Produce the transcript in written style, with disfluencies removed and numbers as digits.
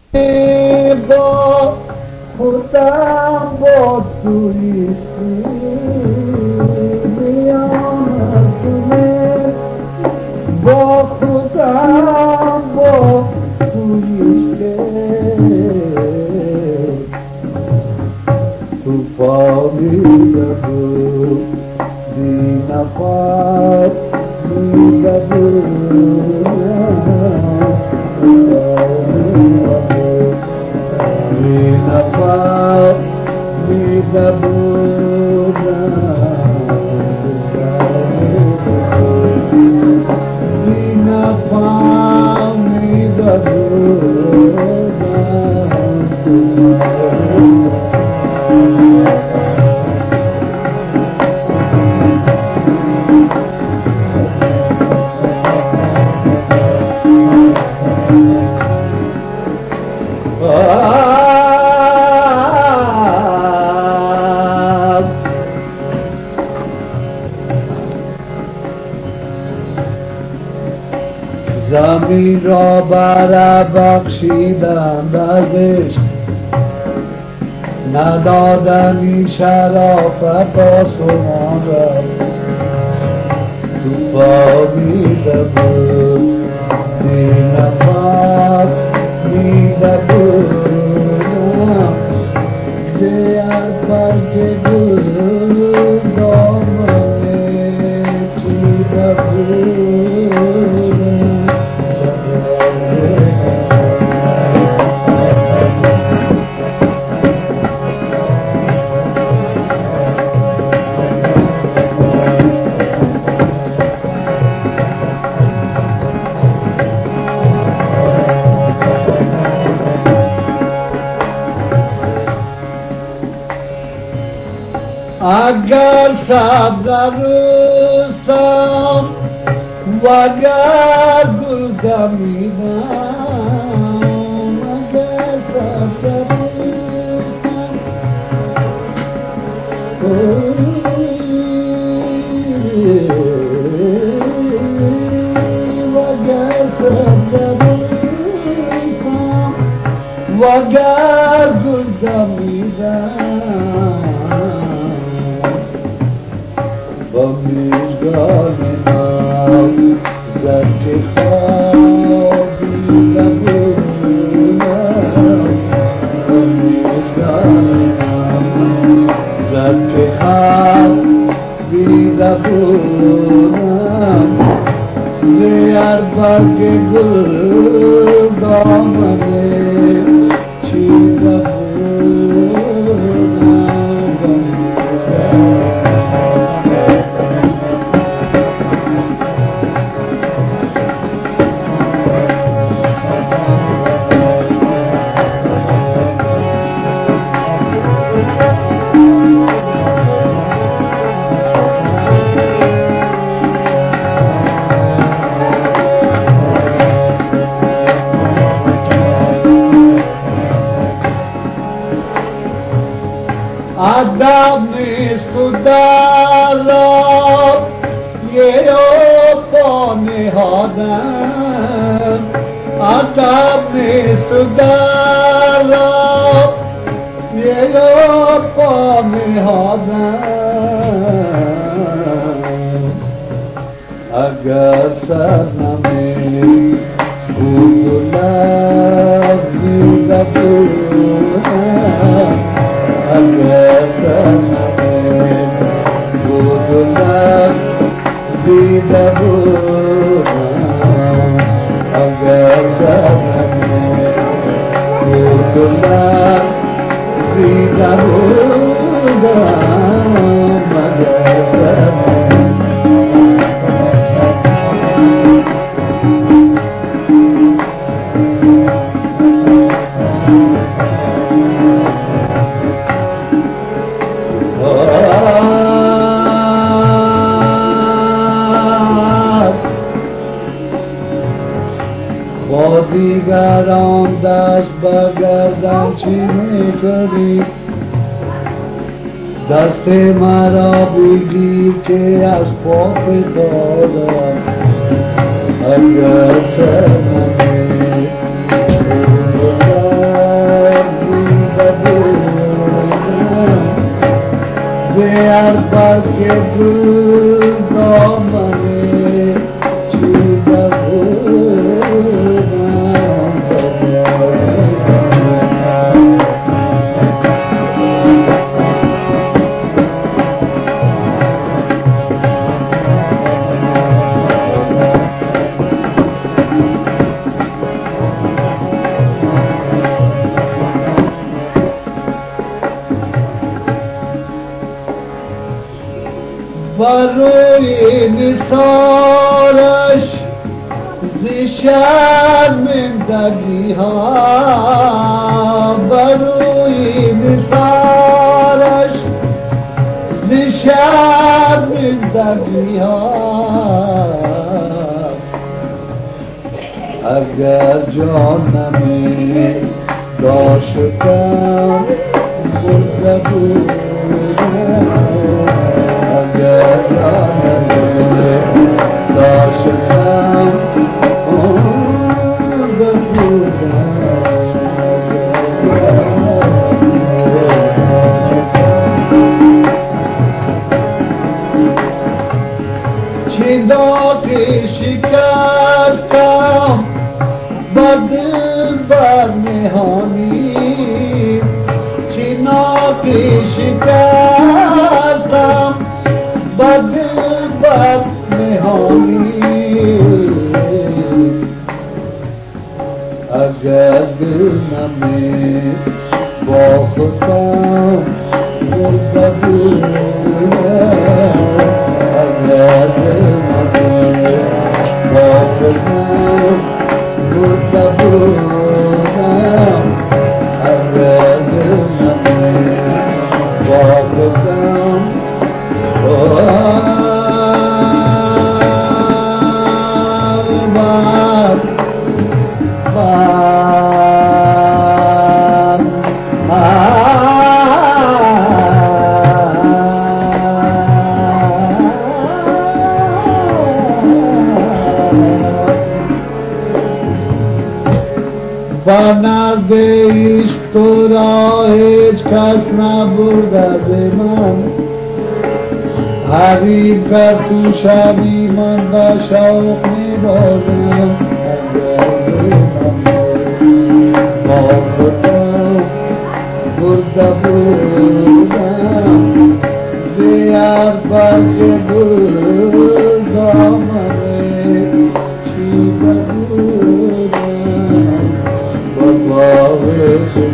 با خودم با تویشی میامدونه با خودم با تویشی تو فامیده بود بی نفر میده بود بی نفر میده بودم بی نفر میده بودم زمین را بر بخشیدند از عشق ندادنی شرافت آسمان را تو خوابیده بود بی نفر میده بودم زیر برگ گل دامنه چیده بود اگر سبز روستم و اگر گل دمیدم اگر سبز روستم و اگر سبز روستم و اگر گل دمیدم با میزگان من زد که خوابیده بودم با میزگان من زد که خوابیده بودم زیر برگ گل دامنه چیده بودم ادب نیست و در یه پا نهادن ادب نیست و در یه پا نهادن اگر سر نمی بود و لفظیده بودن اگر سرمه بود و لفظیده بودم اگر سرمه بود و لفظیده بودم اگر سرمه با دیگران دست بگردن چی میکنی دست مرا بگیر که از پا فتادم اگر سرمه Diyarbakır damarı بروی نثارش ز شرمندگی ها بروی نثارش ز شرمندگی ها اگر جانمی داشتم مرده بودم اگر جانمی داشتم مرده بودم چندان که شکستم با دل بر نهانی چندان که شکستم با دل بر نهانی اگر دل نمی با خودم مرده بودم اگر دل نمی با خودم مرده بودم اگر دل نمی با خودم نزد عشق تو را هیچ کس نبرده به من حریف گر تو شوی من به شوق میبازم اگر با خودم برده بودم دیربکر دامنه چیده بودم با